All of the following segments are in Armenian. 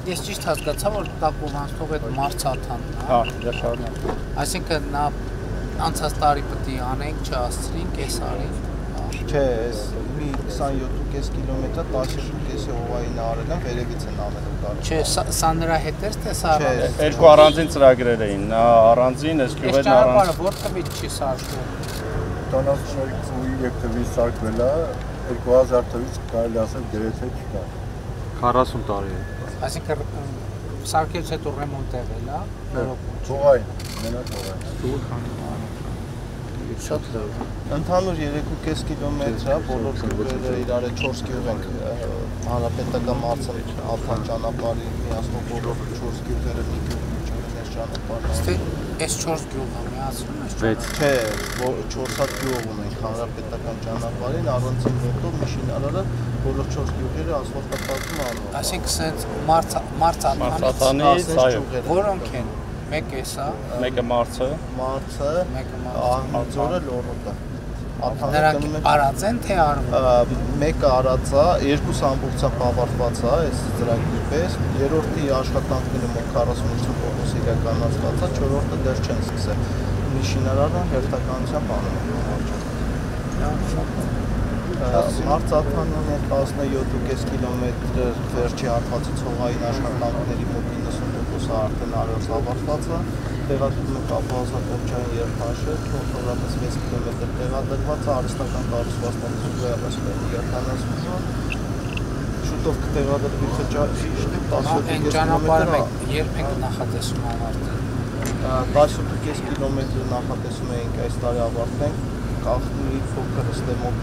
Ես ճիշտ հասկացա, որ Տակովանց թող այդ մարցաթանն է։ Հա, դա շարունակ։ Այսինքն նա անցած տարի պետք է անենք, չհասցրին, կես արին։ Չէ, այս մի 27.5 կիլոմետր 12.5 հովային արել են, վերևից են ամենը կարել։ Չէ, սա նրա հետ էր, թե սա առանձին։ Երկու առանձին ծրագրեր էին, նա առանձին, այս գյուղերն առանձին։ Որ թվից չի սարքվում։ Տոնավշնորհի թվից սարքվել է, 2000 թվից կարելի ասել գրեթե չկա։ 40 տարի է։ Այսինքն սարքելուց հետո ռեմոնտ եղել է, Թողային, մենակ թողային։ շատ լավ։ Ընդհանուր 3.5 կիլոմետր է, բոլոր գյուղերը իրար 4 գյուղ ենք, հանրապետական Ալթան ճանապարհի միացնող բոլոր 4 գյուղերը մի գյուղ այս ճանապարհն։ Ստե այս 4 գյուղը միացնում ես։ 6 Չէ, 4 հատ գյուղ ունենք հանրապետական ճանապարհին, առանցին ոտով Միշինարարը բոլոր 4 գյուղերը ասֆալտապատում անում։ Այսինքն սենց մարցաթանից այո։ որոնք են։ Մեկ է սա, Մեկը մարցը, մեկը Ահմաձորը Լոռոտը։ Նրանք արած են թե արվում։ Մեկը արած է, երկուս ամբողջությամբ ավարտված է, այս ծրագրի պես, երրորդի աշխատանքները մոտ 40-50% իրականացված է, չորրորդը դեռ չեն սկսել։ Միշինարարը հերթականությամբ անում է։ Մարցաթանն է 17.5 կիլոմետր վերջի հատվածից հողային աշխատանքների մոտ 90% արդեն արված ավարտված է, տեղադրում է կապահովազատողջային երթաշը, թողնորապես 6 կիլոմետր տեղադրված է, արհեստական կառուցվածքների զուգահեռացման երթանացումը, շուտով կտեղադրվի Այն ճանապարհը երբ ենք նախատեսում ավարտել։ 18.5 կիլոմետր նախատեսում էինք այս տարի ավարտենք, կախնի փոքր ստե մոտ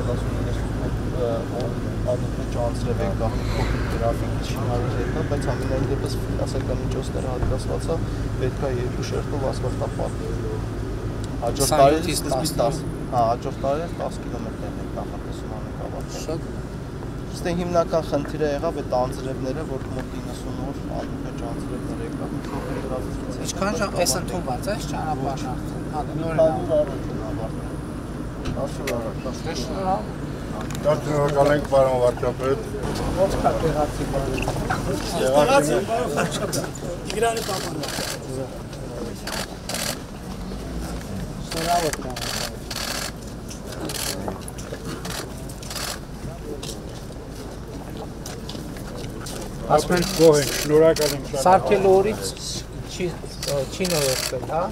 40-90 անցրև ենք կախնի փոքր գրաֆիկի շինարար հետը, բայց ամենայն դեպս ֆինանսական միջոցները հատկացված է, պետք է երկու շերտով ասֆալտապատ։ Հաջորդ տարի սկզբից 10, հաջորդ տարի 10 կիլոմետր ենք նախատեսում անենք ավարտել։ Ստե հիմնական խնդիրը եղավ այդ անձրևները, որ մոտ 90 օր անուղեջ անձրևներ եկավ, փոքր գրաֆիկից։ Ինչքան ժամ էս ընդունված է ճանապարհն արդեն։ Շնորհակալ ենք պարոն վարչապետ։ Ո՞նց կա տեղացի Տեղացի Իգրանի պապան։ Շնորհավոր կամ։ Ասում են գոհ ենք, շնորհակալ ենք։ սարքելու օրից չի նորոգվել, հա։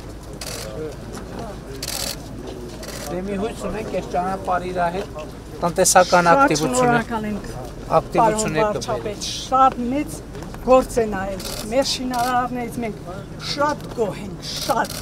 Դե մի հույս ունենք այս ճանապարհի իր հետ տնտեսական ակտիվություն կբերի։ Շատ մեծ գործ է նայել։ Մեր շինարարներից մենք շատ գոհ ենք, շատ։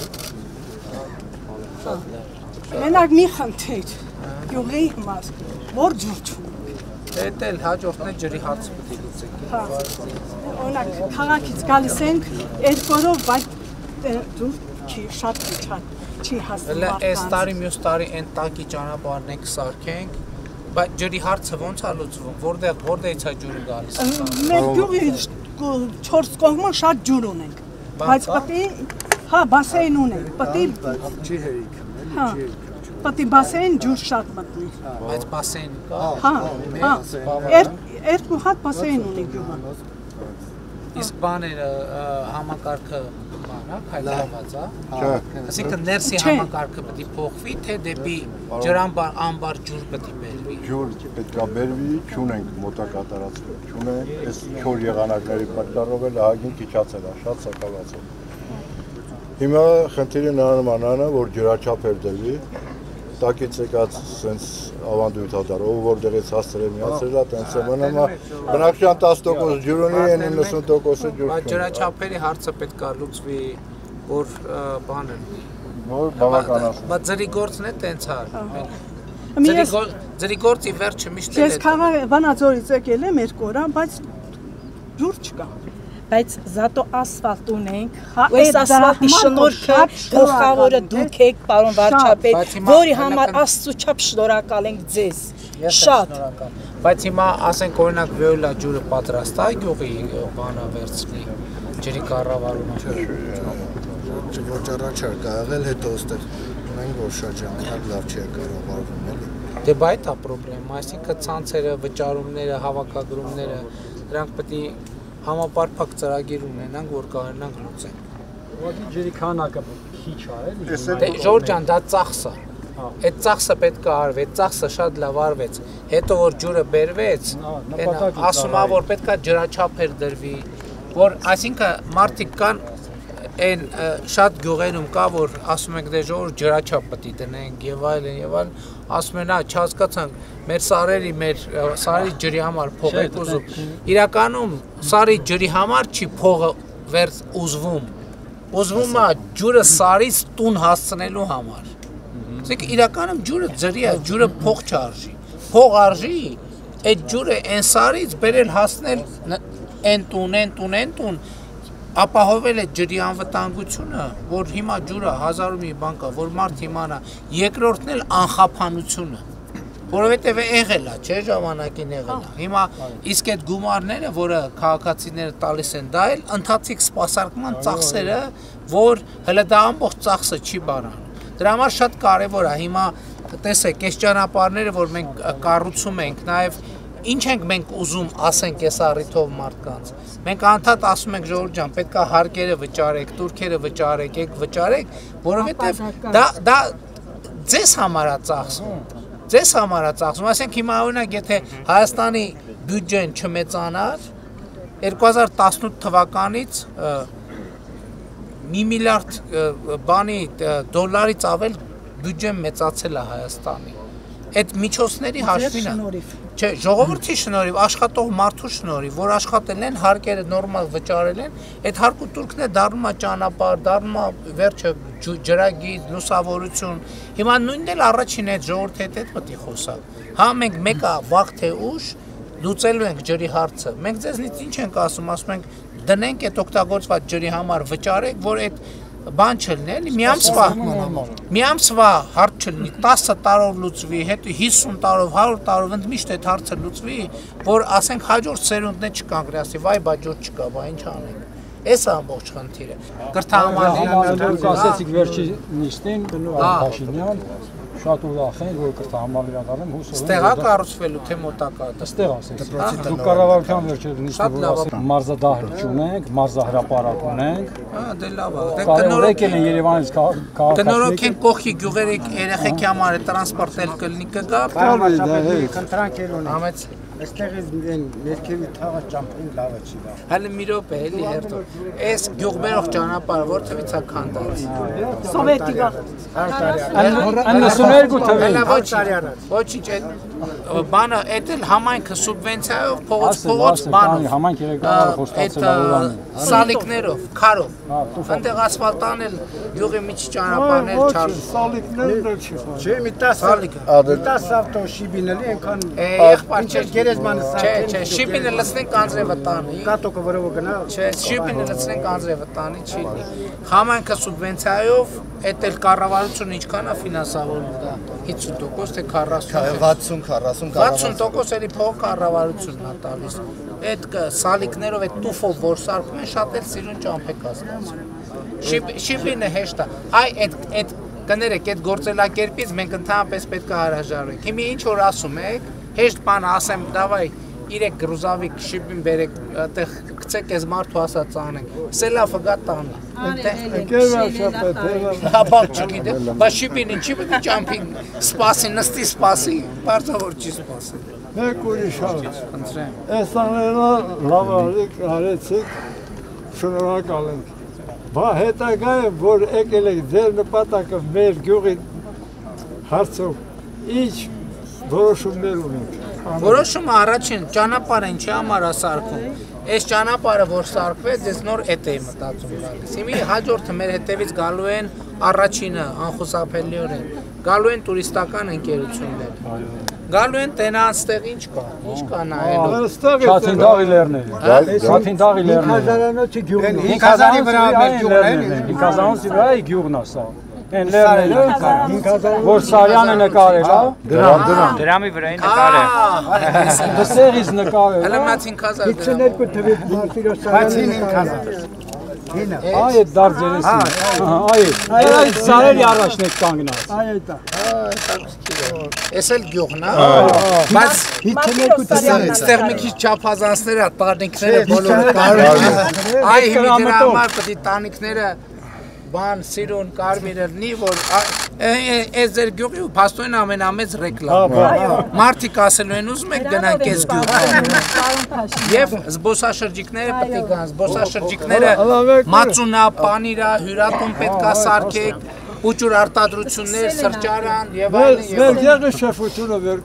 Մենակ մի խնդիր, գյուղի իմաստ, որ ջուր չունենք։ Դա էլ հաջորդն է ջրի հարցը պետք է լուծենք։ Օրինակ քաղաքից գալիս ենք երկորով, բայց ջուր չի, շատ չի հասնում։ Այս տարի մյուս տարի այն տակի ճանապարհն ենք սարքենք, բայց ջրի հարցը ո՞նց է լուծվում, որտեղից է ջուրը գալիս։ Մեր գյուղի 4 կողմը շատ ջուր ունենք, բայց պետք է, հա, բասեին ունենք, պետք է Չի հերիք, հա, պետք է բասեին ջուր շատ մտնի։ Բայց բասեին կա։ Հա, երկու հատ բասեին ունի գյուղը։ Իսկ բաները համակարգը բանա, հայտնված է։ Այսինքն ներսի համակարգը պետք է փոխվի, թե դեպի ջրամբար ջուր պետք է բերվի։ ջուր պետք է բերվի, չունենք մոտակա տարածքում, չունենք, այս չոր եղանակների պատճառով էլ ահագին քիչացել է, շատ սակավացել։ Հիմա խնդիրը նմանն է, որ ջրաչափեր դրվի, տակից եկած սենց ավանդույթ հադար, ով որտեղից հասցրել միացրել է, տենց է մնում է, բնակչության 10% ջուր ունի, 90%-ը ջուր չունի։ Բայց ջրաչափերի հարցը պետք է լուծվի, որ բանը որ բավականացնի։ Բայց ձրի գործն է տենց է։ Ձրի գործի վերջը միշտ էլ է։ Ես քաղաք Վանաձորից եկել եմ 2 օր, բայց ջուր չկա։ Բայց զատո ասֆալտ ունենք, այս ասֆալտի շնորհքը գլխավորը դուք եք, պարոն վարչապետ, որի համար Աստծո չափ շնորհակալ ենք ձեզ։ Շատ։ Բայց հիմա ասենք օրինակ Վեոլա ջուրը պատրաստ է գյուղի բանա վերցնի ջրի կառավարումը։ Ոչ առաջարկ ա եղել, հետո այստեղ ունենք որ շրջանքներ լավ չի կառավարվում էլի։ Դե բայ դա խնդրեմ, այսինքն ցանցերը, վճարումները, հավաքագրումները, դրանք պետք է համապարփակ ծրագիր ունենանք, որ կարողանանք լուծել։ Ուղղակի ջրի քանակը քիչ է, էլի։ Դե Ժորժ ջան, դա ծախս է։ Այդ ծախսը պետք է արվի, այդ ծախսը շատ լավ արվեց։ Հետո որ ջուրը բերվեց, ասում է որ պետք է ջրաչափեր դրվի, որ այսինքն մարդիկ կան այն շատ գյուղերում կա որ ասում ենք դե ժողովուրդ ջրաչափ պետք է դնենք եւ այլն, ասում են, չհասկացանք, մեր սարերի ջրի համար փող եք ուզում։ Իրականում սարի ջրի համար չի փողը վերց ուզվում։ Ուզվում է ջուրը սարից տուն հասցնելու համար։ Իսկ իրականում ջուրը ջրի է, ջուրը փող չարժի։ Փող արժի, այդ ջուրը այն սարից բերել հասնել այն տուն, ապահովել է ջրի անվտանգությունը, որ հիմա ջուրը 1000 մի բան կա, որ մարդ իմանա, երկրորդն էլ անխափանությունը, որովհետև եղել է, չէ, ժամանակին եղել է։ Հիմա իսկ այդ գումարները, որը քաղաքացիները տալիս են, դա էլ ընթացիկ սպասարկման ծախսերը, որ հələ դա ամբողջ ծախսը չի բանանում։ Դրա համար շատ կարևոր է, հիմա տեսեք, այս ճանապարհները, որ մենք կառուցում ենք, նաև ինչ ենք մենք ուզում ասենք այս առիթով մարդկանց։ Մենք անդադ ասում ենք ժողովուրդ ջան, պետք է հարկերը վճարեք, турքերը վճարեք, եք վճարեք, որովհետև դա ձեզ համար է ծախսում։ Ձեզ համար է ծախսում, ասենք հիմա օրինակ եթե Հայաստանի բյուջեն չմեծանար, 2018 թվականից 1 միլիարդ բանի դոլարից ավել բյուջեն մեծացել է Հայաստանի։ Այդ միջոցների հաշվին է։ Չէ, ժողովրդի շնորհիվ, աշխատող մարդու շնորհիվ, որ աշխատել են, հարկերը նորմալ վճարել են, այդ հարկու турքն է դառնում է ճանապարհ, դառնում է վերջը ջրագիծ, լուսավորություն։ Հիմա նույնն էլ առաջին այդ ժողովրդի հետ պետք է խոսալ։ Հա մենք մեկը վաղ թե ուշ լուծելու ենք ջրի հարցը։ Մենք ձեզնից ինչ ենք ասում ենք դնենք այդ օգտագործված ջրի համար վճարեք, որ այդ բան չլինի, էլի մի ամսվա հարց չլինի, 10 տարով լուծվի, հետո 50 տարով, 100 տարով ընդմիշտ այդ հարցը լուծվի, որ ասենք հաջորդ սերունդն է չկանգնի, ասի վայ բա ջուր չկա, բա ինչ անենք։ Էս ամբողջ խնդիրը։ Կրթահամալիրը ասեցիք վերջի նիստին Փաշինյան շատ ուրախ են, որ կրթահամալիրը դառնեմ հուսով։ Ստեղ է կառուցվելու թե մոտակա։ Ստեղ ասեցիք։ Դուք կառավարության վերջերս նիստին որ ասեք մարզադահլիճ ունենք, մարզահրապարակ ունենք։ Դե լավ է։ Եկել են Երևանից քաղաքացիներ։ Կնորոգեն կողքի գյուղերի երեխեքի համար տրանսպորտ էլ կլինի կգա։ Կընտրանքեր ունենք։ Այստեղից ներքևի թաղը ճամփին լավը չի լավ։ Հələ մի րոպե էլի հերթո։ Այս գյուղմերող ճանապարհը որտեղից է քանդած։ Սովետիկա։ 92 թվականին։ Ոչինչ, այդ բանը էդ էլ համայնքը սուբվենցիայով փողոց բանով։ Համայնք երեքտարը խոստացել է սալիկներով, քարով։ Այնտեղ ասֆալտ անել գյուղի միջի ճանապարհներ չար։ Սալիկներն էլ չի։ Չէ, մի 10 ավտոշիբինել այնքան եղբայր չէ։ Չէ, շիպինը լցնենք անձրևը տանի։ Կատոկը որով գնա։ Չէ, շիպինը լցնենք անձրևը տանի չի։ Համայնքը սուբվենցիայով էդ էլ կառավարությունը ինչքան է ֆինանսավորում դա 50% թե 60% էլի փող կառավարությունն է տալիս։ Այդ սալիկներով այդ տուֆով որ սարքում են շատ էլ սիրուն ճամփ է կազմում։ Շիպինը հեշտ է։ Այ այդ կներեք այդ գործելակերպից մենք ընդհանրապես պետք է հրաժարվենք։ Հիմա ինչ որ ասում եք, հեշտ բան ասեմ, դավայ 3 գրուզավիկ շիպին բերեք, այդտեղ գցեք այս մարդու ասած անենք։ Սելավը գա տանը։ Հապա չգիտեմ, բայց շիպին ինչի պետք է ճամփին սպասի, նստի սպասի, բարձր չի սպասի։ Մեկ ուրիշ հարց։ Խնդրեմ։ Այս աները լավ արեցիք, շնորհակալ ենք։ Բա հետագա է, որ եկել եք ձեր նպատակը մեր գյուղի հարցով ինչ որոշումներ ունենք։ Որոշումը առաջին ճանապարհը ինչի համար է սարքում։ Այս ճանապարհը որ սարքվեց, ես նոր էդ էի մտածում գալիս։ Հիմա հաջորդը մեր հետևից գալու են առաջինը անխուսափելիորեն։ Գալու են տուրիստական ընկերություններ։ Գալու են տենանց տեղ ինչ կա նայելու։ Շաթինթաղի լեռները։ Շաթինթաղի լեռները։ 5000-ի գյուղն է։ 5000-ի վրա մեր գյուղն է։ 5000-ի վրա է գյուղն է սա։ Են լեռները, որ Սարյանը նկարել է։ Դրամի վրա նկարել։ Դսերից նկարել։ Հələ մած 5000 52 թվականին Մարտիրոս Սարյանը։ Այդ դարձերեսին։ Այդ սարերի առաջն է կանգնած։ Այդ Էս էլ գյուղն է, բայց այստեղ մի քիչ չափազանցները, տանիքները բոլորը կարմիր։ Այ հիմա դրա համար պետք է տանիքները բան սիրուն կարմիրը լինի, որ այս ձեր գյուղի ու փաստորեն ամենամեծ ռեկլամը։ Մարդիկ ասելու են ուզում եք գնանք այս գյուղ։ Եվ զբոսաշրջիկները պետք է գան, զբոսաշրջիկները մածունա, պանիրա, հյուրատուն պետք է սարքեք, ուճուր արտադրություններ, սրճարան եւ այլն։ Մեր եղի շեֆությունը վեր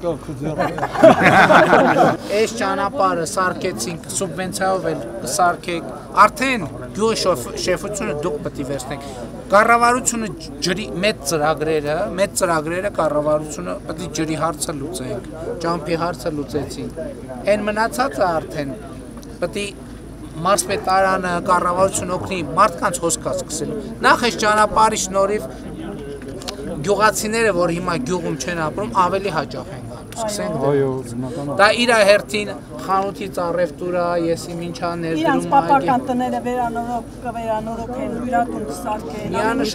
կախուձեռ։ Այս ճանապարհը սարքեցինք, սուբվենցիայով էլ կսարքեք։ Արդեն գյուղի շեֆությունը դուք պետք է վերցնեք։ Կառավարությունը ջրի մեծ ծրագրերը կառավարությունը պետք է ջրի հարցը լուծենք, ճամփի հարցը լուծեցին։ Այն մնացածը արդեն պետք է մարզպետարանը կառավարությունը օգնի մարդկանց հոսքա սկսելու։ Նախ այս ճանապարհի շնորհիվ գյուղացիները, որ հիմա գյուղում չեն ապրում, ավելի հաճախ են գալու։ Սկսենք դրանից։ Դա իր հերթին խանութից առևտուրա, եսի ինչա ներդրում իրանց պապական տները վերանորոգեն, հյուրատուն կսարքեն։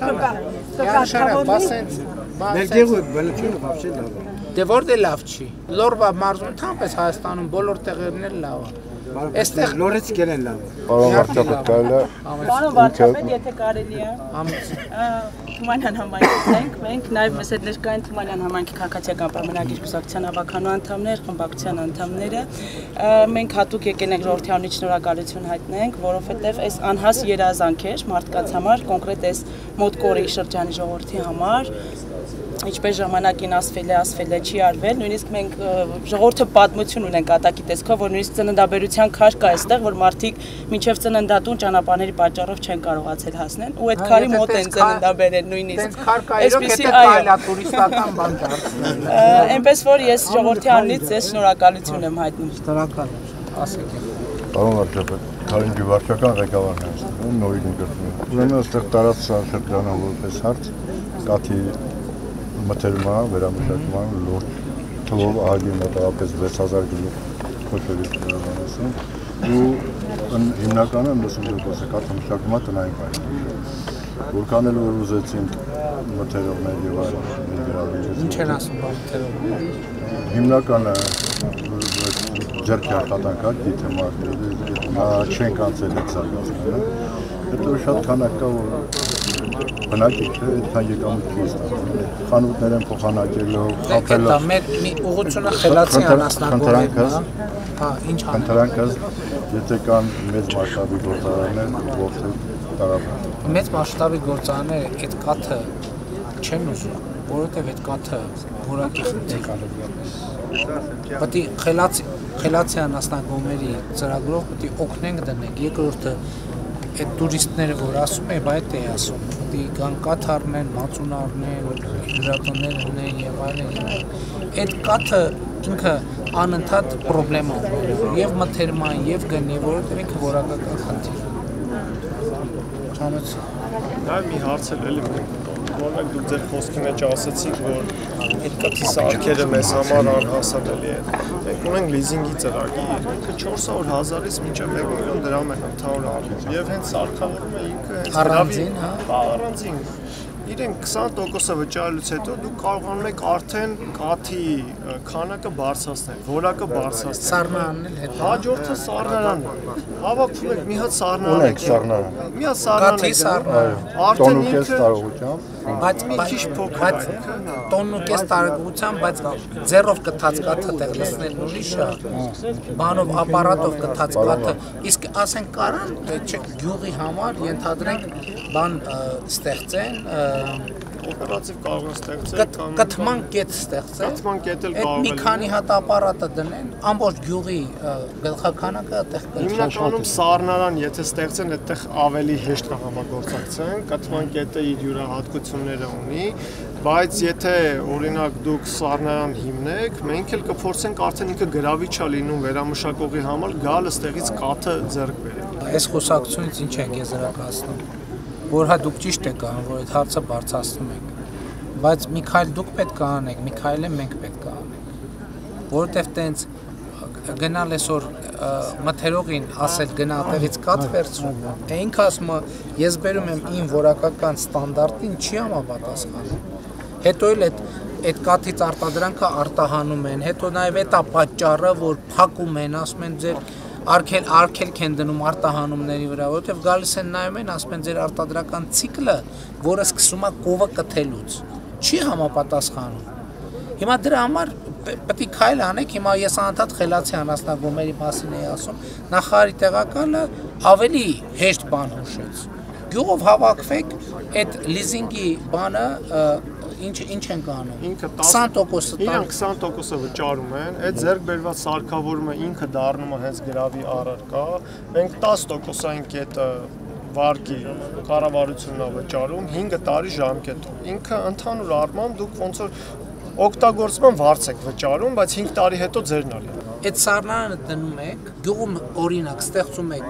Միանշանակ, բասենց։ Մեր գյուղը բնությունը բավարար լավ է։ Դե որտե լավ չի։ Լորվա մարզում թամպես Հայաստանում բոլոր տեղերն էլ լավ է։ Այստեղ լորից կերեն լավ։ Պարոն վարչապետ, կարելի է։ Պարոն վարչապետ, եթե կարելի է։ Թումանյան համայնքից ենք, մենք նաև մեզ հետ ներկային Թումանյան համայնքի քաղաքացիական պայմանագիր կուսակցության հավաքանու անդամներ, խմբակցության անդամները։ Մենք հատուկ եկել ենք ժողովրդի անունից շնորհակալություն հայտնենք, որովհետև այս անհաս երազանք էր մարդկանց համար, կոնկրետ այս Մոտկորի շրջանի ժողովրդի համար, ինչպես ժամանակին ասվել է չի արվել, նույնիսկ մենք ժողովրդը պատմություն ունենք ատակի տեսքով, որ նույնիսկ ծննդաբերության քար կա այստեղ, որ մարդիկ մինչև ծննդատուն ճանապարհների պատճառով չեն կարողացել հասնել, ու այդ քարի մոտ են ծննդաբերել նույնիսկ։ Այսպեսի այո, տուրիստական բան դարձնել։ Այնպես որ ես ժողովրդի անունից ձեզ շնորհակալություն եմ հայտնում։ Շնորհակալ եմ, ասեք։ Պարոն վարչապետ, Քարինջի վարչական ղեկավարն է այստեղ, նորին գրվում։ Ուրեմն այստեղ տարածքային շրջանը որպես հարց կաթի մթերման, վերամշակման լուրջ թվով ահագին մոտավորապես 6000 գլուխ փոքրիկ դրամասն ու հիմնականը 90%-ը կաթամշակումա տնային կայքեր։ Որքան էլ որ ուզեցին մթերողներ եւ այլն գրավիչներ։ Ինչ են ասում մթերողները։ Հիմնականը ջերքի աշխատանքա գիտեմ արդեն չեն կանցել այդ զարգացումը։ Հետո շատ քանակ կա որ բնակի չէ, այդքան եկամուտ չի ստացվում։ Խանութներ են փոխանակելով, խափելով։ Դա մեր մի ուղղությունը խելացի անասնագորեն է, հա, ինչ անում։ Խնդրանքս, եթե կան մեծ մասշտաբի գործարաններ, ողջ տարածքում։ Մեծ մասշտաբի գործարանները այդ կաթը չեն ուզում, որովհետև այդ կաթը որակի խնդիր է։ Պետք է խելացի անասնագոմերի ծրագրով պետք է օգնենք դնենք։ Երկրորդը այդ տուրիստները, որ ասում են, այդ է ասում, պետք է կան կաթ առնեն, մածուն առնեն, հյուրատուններ ունեն եւ այլն։ Այդ կաթը ինքը անընդհատ պրոբլեմա է, եւ մթերման, եւ գնի, որովհետեւ ինքը որակական խնդիր է։ Չամեց։ Նաեւ մի հարց էլ որոնք դուք ձեր խոսքի մեջ ասացիք, որ այդ կաթի սարքերը մեզ համար անհասանելի են։ Մենք ունենք լիզինգի ծրագիր, ինքը 400,000-ից մինչև 1 միլիոն դրամ են ընդհանուր առմամբ։ Եվ հենց սարքավորումը ինքը հենց առանձին, հա, առանձին։ Իրեն 20% վճարելուց հետո դուք կարողանում եք արդեն կաթի քանակը բարձրացնել, որակը բարձրացնել։ Սառնարանն էլ հետ։ Հաջորդը սառնարանն է։ Հավաքում եք մի հատ սառնարան եք։ Մի հատ սառնարան եք։ Արդեն ինքը բայց տոնն ու կես տարեկան, բայց ձեռով կթած կաթը տեղ լցնել ուրիշ է, բանով ապարատով կթած կաթը, իսկ ասենք կարան գյուղի համար ենթադրենք բան ստեղծեն, օպերատիվ կարող են ստեղծել, կթման կետ ստեղծեն, այդ մի քանի հատ ապարատը դնեն, ամբողջ գյուղի գլխականակը այդտեղ կա։ Հիմնականում սառնարան եթե ստեղծեն, այդտեղ ավելի հեշտ է համագործակցեն, կթման կետը իր յուրահատկությունները ունի, բայց եթե օրինակ դուք սառնարան հիմնեք, մենք էլ կփորձենք արդեն ինքը գրավիչ է լինում վերամշակողի համար գալ այստեղից կաթը ձեռք բերել։ Այս խոսակցությունից ինչ ենք եզրակացնում, որ հա դուք ճիշտ եք անում, որ այդ հարցը բարձրացնում եք, բայց մի քայլ դուք պետք է անեք, մի քայլ էլ մենք պետք է անենք, որովհետև տենց գնալ այսօր մթերողին ասել գնա այդտեղից կաթ վերցրու, ինքը ասում է ես բերում եմ իմ որակական ստանդարտին չի համապատասխանում, հետո էլ այդ այդ կաթից արտադրանքը արտահանում են, հետո նաև այդ է պատճառը, որ փակում են, ասում են ձեր արգելք են դնում արտահանումների վրա, որովհետև գալիս են նայում են, ասում են ձեր արտադրական ցիկլը, որը սկսում է կովը կթելուց, չի համապատասխանում։ Հիմա դրա համար պետք է քայլ անեք, հիմա ես անդադ խելացի անասնագոմերի մասին էի ասում, նախարարի տեղակալը ավելի հեշտ բան հուշեց։ Գյուղով հավաքվեք, այդ լիզինգի բանը ինչ ենք անում։ 20%-ը իրենք 20%-ը վճարում են, այդ ձեռք բերված սարքավորումը ինքը դառնում է հենց գրավի առարկա, մենք 10%-ային կետը վարկի կառավարությունն է վճարում 5 տարի ժամկետով։ Ինքը ընդհանուր առմամբ դուք ոնց որ օգտագործման վարձ եք վճարում, բայց 5 տարի հետո ձերն է։ Այդ սառնարանը դնում եք, գյուղում օրինակ ստեղծում եք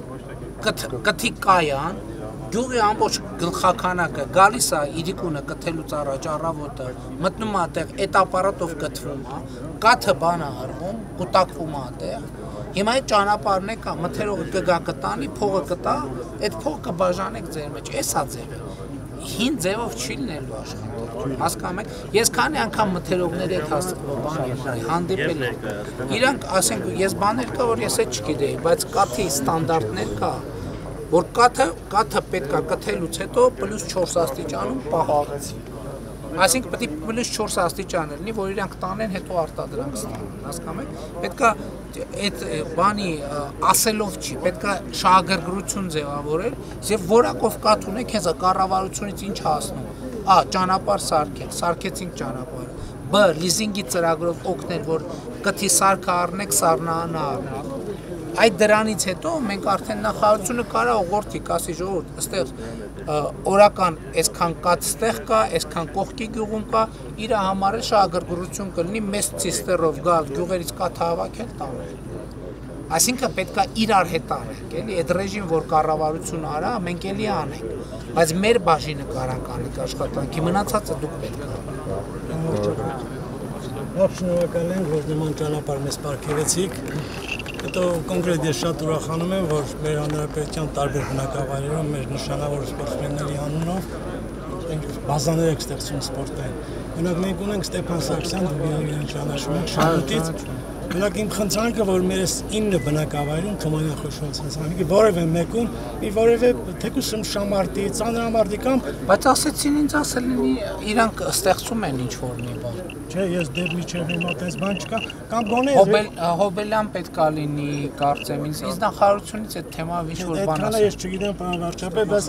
կթի կայան, գյուղի ամբողջ գլխականակը գալիս է իրիկունը կթելուց առաջ առավոտը, մտնում է այդտեղ, այդ ապարատով կթվում է, կաթը բան է արվում, կուտակվում է այդտեղ։ Հիմա այդ ճանապարհն է կա, մթերողը կգա կտանի, փողը կտա, այդ փողը կբաժանեք ձեր մեջ, էսա ձևը։ Հին ձևով չի լինելու աշխատանք, հասկանում եք։ Ես քանի անգամ մթերողների հետ հանդիպել եմ, իրանք ասենք, ես բաներ կա, որ ես էլ չգիտեի, բայց կաթի ստանդարտներ կա, որ կաթը պետք է կթելուց հետո +4 աստիճանում պահել։ Այսինքն պետք է +4 աստիճան լինի, որ իրանք տանեն հետո արտադրանք ստանան, հասկանում եք։ Պետք է այդ բանի ասելով չի, պետք է շահագրգռություն ձևավորել, եւ որակով կաթ ունեք, հենց կառավարությունից ինչ հասնում։ Ա. Ճանապարհ սարքել, սարքեցինք ճանապարհը։ Բ. Լիզինգի ծրագրով օգնել, որ կթի սարքը առնեք, սառնանը առնեք։ Այդ դրանից հետո մենք արդեն նախարարությունը կարա ուղղորդի, ասի ժողովուրդ, այստեղ օրական այսքան կաթ ստեղ կա, այսքան կողքի գյուղում կա, իր համար էլ շահագրգռություն կլինի, մեծ ցիստերով գալ գյուղերից կաթ հավաքել տանել։ Այսինքն պետք է իրար հետ անենք, էլի, այդ ռեժիմ, որ կառավարությունը արա, մենք էլի անենք, բայց մեր բաժինը կարանք անենք աշխատանքի, մնացածը դուք պետք է Ողջ շնորհակալ ենք, որ նման ճանապարհ մեզ պարգևեցիք։ Հետո կոնկրետ ես շատ ուրախանում եմ, որ մեր հանրապետության տարբեր բնակավայրերում մեր նշանավոր սպորտսմենների անունով բազաներ եք ստեղծում սպորտային։ Օրինակ մենք ունենք Ստեփան Սարգսյան, դուք իրեն ճանաչում եք Շահուտից։ Օրինակ իմ խնդրանքը, որ մեր 9 բնակավայրում Թումանյան խոշոր ցանցանքի որևէ մեկում մի որևէ թեկուզ շամարտի, ծանրամարտի կամ բայց ասեցին ինձ ասել լինի իրանք ստեղծում են ինչ որ մի բան։ Չէ, ես դեռ միջև հիմա տես բան չկա, կամ գոնե Հոբելյան պետք է լինի, կարծեմ ինձ նախարարությունից այդ թեմայով ինչ որ բան ասել։ Ես չգիտեմ, պարոն վարչապետ, բայց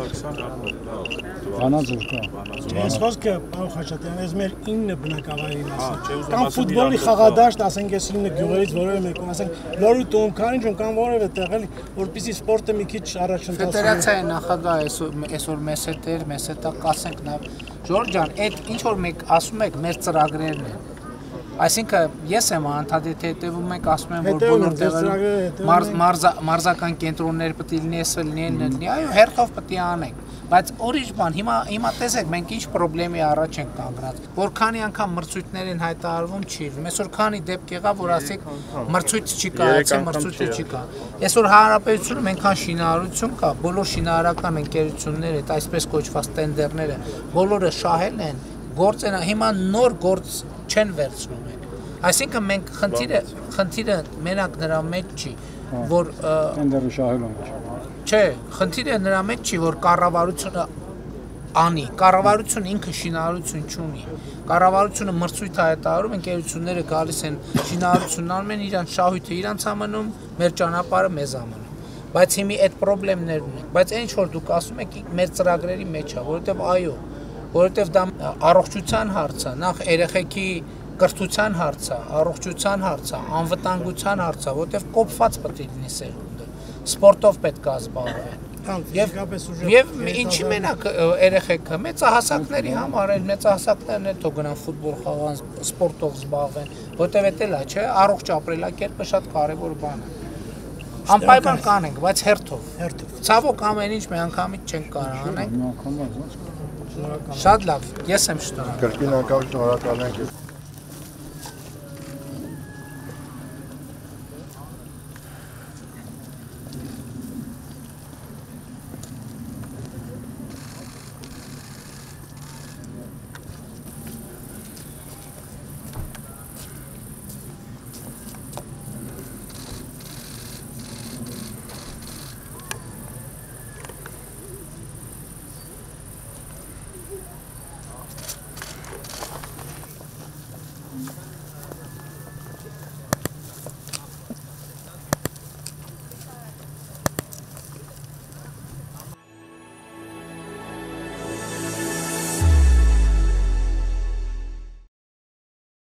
Վանաձոր կա։ Ես խոսքը, պարոն Խաչատրյան, ես մեր 9 բնակավայրին ասեմ։ Կամ ֆուտբոլի խաղադաշտ, ասենք ես 9 գյուղերից որևէ մեկում, ասենք Լորուտում, Քարինջում կամ որևէ տեղ էլի, որպեսզի սպորտը մի քիչ առաջընթաց։ Ֆեդերացիայի նախագահ այսօր մեզ հետ կասենք նա Ժորժ ջան, այդ ինչ որ մեկ ասում եք մեր ծրագրերն են։ Այսինքն ես եմ անդադետ հետևում եք ասում եմ որ բոլոր տեղերում մարզական կենտրոններ պետք է լինի, էսը լինի, այո, հերթով պետք է անենք։ Բայց ուրիշ բան, հիմա տեսեք մենք ինչ խնդրի առաջ ենք կանգնած։ Որքանի անգամ մրցույթներ են հայտարարվում չի։ Այսօր քանի դեպք եղավ, որ ասեք մրցույթ չի կայացել, մրցույթը չի կա։ Այսօր հանրապետությունում այնքան շինարարություն կա, բոլոր շինարարական ընկերությունները, այդ այսպես կոչված տենդերները, բոլորը շահել են, գործ են, հիմա նոր գործ չեն վերցնում։ Այսինքն մենք խնդիրը մենակ նրա մեջ չի, որ տենդերը շահելուն չի։ Չէ, խնդիրը նրա մեջ չի, որ կառավարությունը անի, կառավարությունը ինքը շինարարություն չունի։ Կառավարությունը մրցույթ հայտարարում, ընկերությունները գալիս են շինարարությունն անում են, իրանց շահույթը իրանց ամնում, մեր ճանապարհը մեզ ամնում։ Բայց հիմի այդ խնդիրներն ունենք, բայց այն ինչ որ դուք ասում եք մեր ծրագրերի մեջ է, որովհետև այո, որովհետև դա առողջության հարց է, նախ երեխեքի կրթության հարց է, առողջության հարց է, անվտանգության հարց է, որովհետև կոփված պետք է լինի սերունդը, սպորտով պետք է զբաղվեն։ Եվ ինչի մենակ երեխեքը մեծահասակների համար են, մեծահասակներն էլ թող գնան ֆուտբոլ խաղան, սպորտով զբաղվեն, որովհետև էտել է, չէ, առողջ ապրելակերպը շատ կարևոր բան է։ Անպայման կանենք, բայց հերթով։ Ցավոք ամեն ինչ մի անգամից չենք կարող անենք։ Շատ լավ, ես եմ շնորհակալ։ Կրկին անգամ շնորհակալ ենք։